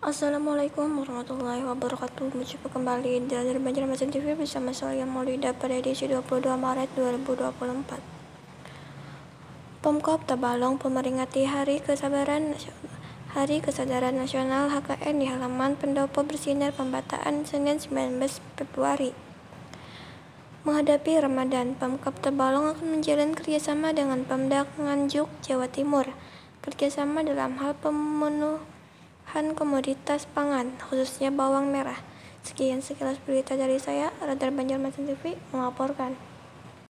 Assalamualaikum warahmatullahi wabarakatuh. Berjumpa kembali dari Banjarmasin TV bersama saya Maulida pada edisi 22 Maret 2024. Pemkab Tabalong memperingati Hari Kesadaran Nasional HKN di halaman pendopo bersinar Pembataan Senin 19 Februari. Menghadapi Ramadan, Pemkab Tabalong akan menjalin kerjasama dengan Pemda Nganjuk, Jawa Timur. Kerjasama dalam hal pemenuhan komoditas pangan, khususnya bawang merah. Sekian sekilas berita dari saya, Radar Banjarmasin TV melaporkan.